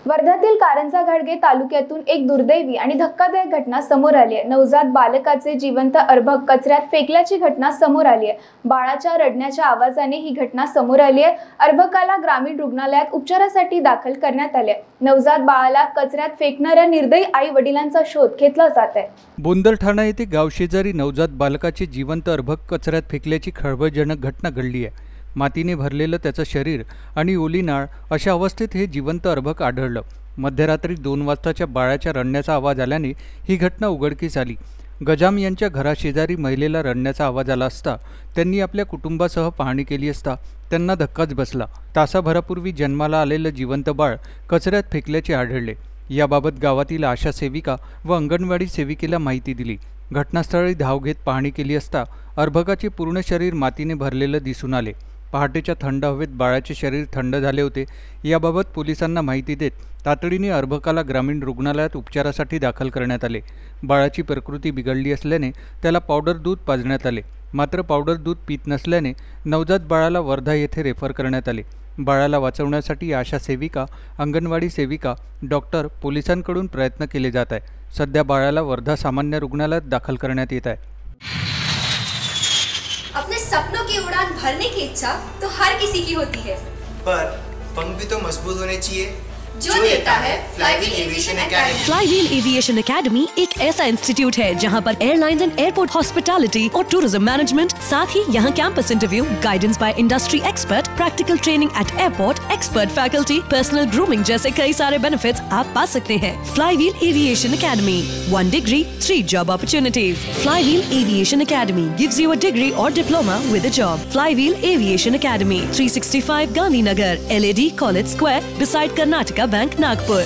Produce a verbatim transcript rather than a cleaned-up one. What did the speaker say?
वर्ध्यातील कारंजा घाटगे तालुक्यातून एक दुर्दैवी आणि धक्कादायक घटना समोर आली आहे। नवजात बालकाचे जिवंत अर्भक कचऱ्यात फेकल्याची घटना समोर आली आहे। बाळाच्या रडण्याच्या आवाजाने ही घटना समोर आली आहे। अर्भकाला ग्रामीण रुग्णालयात उपचारासाठी दाखल करण्यात आले आहे। नवजात बाळाला कचऱ्यात फेकणाऱ्या निर्दयी आई वडिलांचा शोध घेतला जात आहे। बोंदर ठाणा येथे गाव शेजारी नवजात बालकाचे जिवंत अर्भक कचऱ्यात फेकल्याची खळबळजनक घटना घडली आहे। मातीने भरलेलं त्याचं शरीर आणि ओली नाळ अशा अवस्थेत हे जिवंत अर्भक आढळलं। मध्यरात्री दोन वाजताच्या बाळाच्या रडण्याचा आवाज आल्याने ही घटना उघडकीस आली। गजाम यांच्या घराशेजारी महिलेला रडण्याचा आवाज आला असता त्यांनी आपल्या कुटुंबासह पाहणी केली असता त्यांना धक्काच बसला। तासाभरापूर्वी जन्माला आलेलं जिवंत बाळ कचऱ्यात फेकल्याचे आढळले। याबाबत गावातील आशा सेविका व अंगणवाडी सेविकेला माहिती दिली। घटनास्थळी धाव घेत पाहणी केली असता अर्भकाचे पूर्ण शरीर मातीने भरलेलं दिसून आले। पहाटेच्या थंड हवेत बाळाचे शरीर थंड झाले होते। याबाबत पोलिसांना माहिती देत तातडीने अर्भकाला ग्रामीण रुग्णालयात उपचारासाठी दाखल करण्यात आले। बाळाची प्रकृती बिघडली असल्याने त्याला पावडर दूध पाजण्यात आले। मात्र पावडर दूध पीत नसल्याने नवजात बाळाला वर्धा येथे रेफर करण्यात आले। बाळाला वाचवण्यासाठी आशा सेविका, अंगणवाडी सेविका, डॉक्टर, पोलिसांकडून प्रयत्न केले जात आहे। सध्या बाळाला वर्धा सामान्य रुग्णालयात दाखल करण्यात येत आहे। अपने सपनों की उड़ान भरने की इच्छा तो हर किसी की होती है, पर पंख भी तो मजबूत होने चाहिए जो देता है flywheel aviation academy. Flywheel aviation academy एक ऐसा इंस्टीट्यूट है जहां पर एयरलाइंस एंड एयरपोर्ट हॉस्पिटैलिटी और टूरिज्म मैनेजमेंट, साथ ही यहां campus interview, guidance by industry expert, practical training at airport, expert faculty, personal grooming जैसे कई सारे बेनिफिट्स आप पा सकते हैं। Flywheel aviation academy, one degree, three job opportunities. Flywheel aviation academy gives you a degree और diploma with a job. Flywheel aviation academy, three sixty five Gandhinagar, L A D college square, beside Karnataka bank, Nagpur.